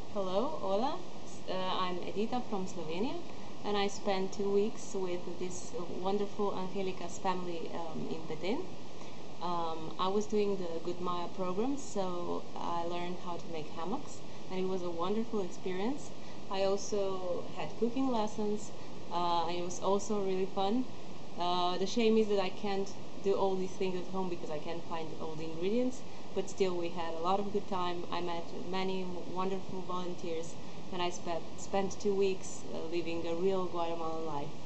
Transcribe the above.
Hello, hola. I'm Edita from Slovenia, and I spent 2 weeks with this wonderful Angelica's family in Beden. I was doing the Good Maya program, so I learned how to make hammocks, and it was a wonderful experience. I also had cooking lessons, and it was also really fun. The shame is that I can't do all these things at home because I can't find all the ingredients, but still we had a lot of good time. I met many wonderful volunteers, and I spent 2 weeks living a real Guatemalan life.